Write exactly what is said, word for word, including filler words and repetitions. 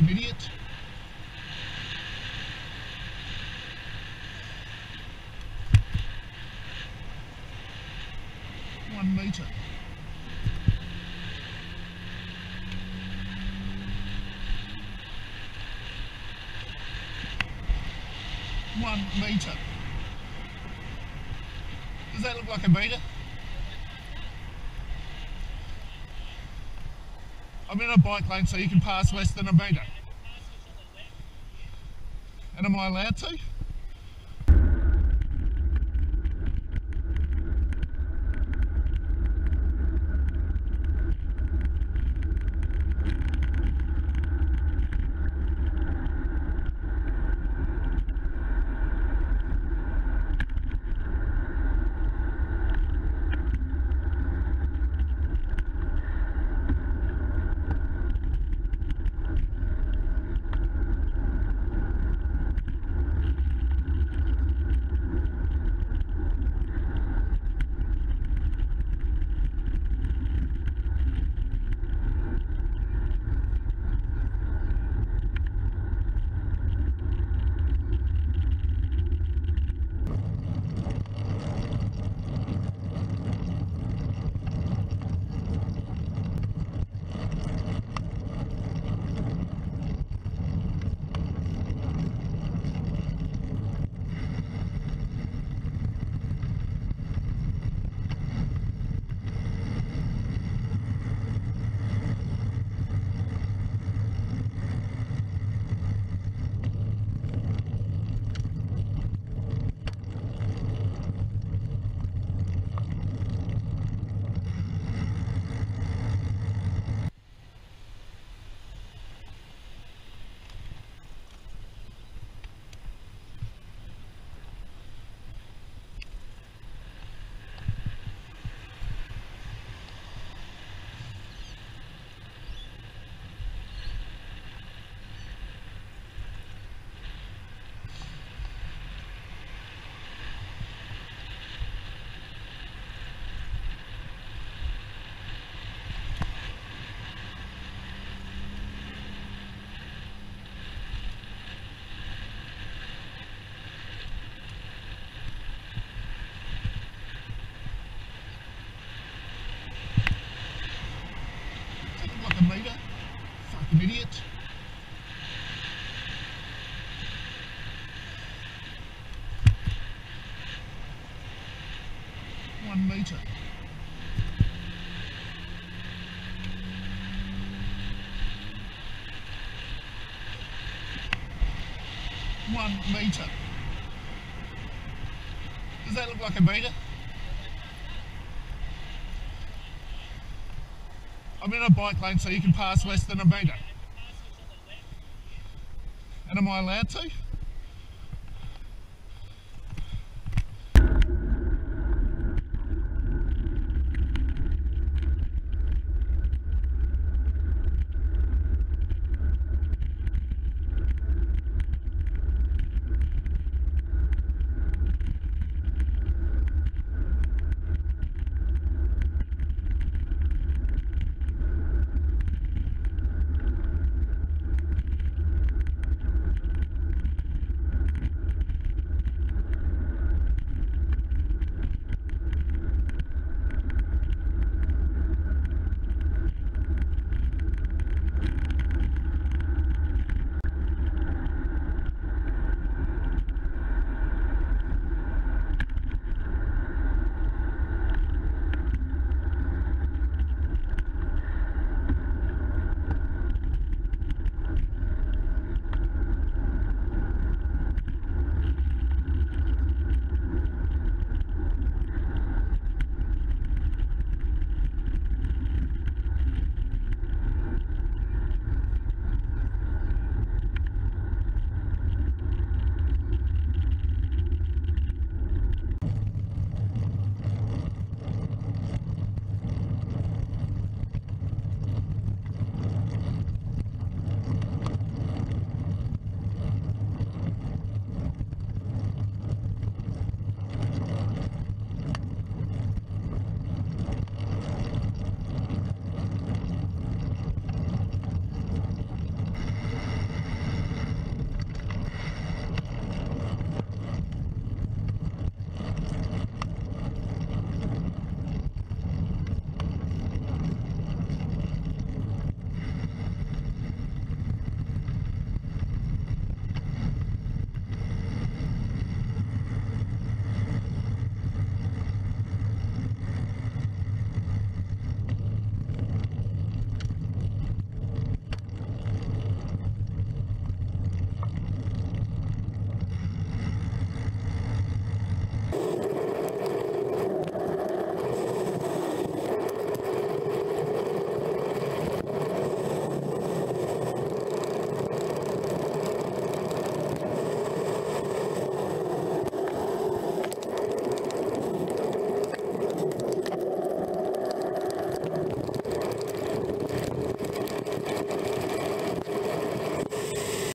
idiot. One metre. One metre. Does that look like a metre? I'm in a bike lane, so you can pass less than a metre. And am I allowed to? A metre? Fucking idiot. One metre. One metre. Does that look like a metre? I'm in a bike lane, so you can pass less than a metre. And am I allowed to? Right.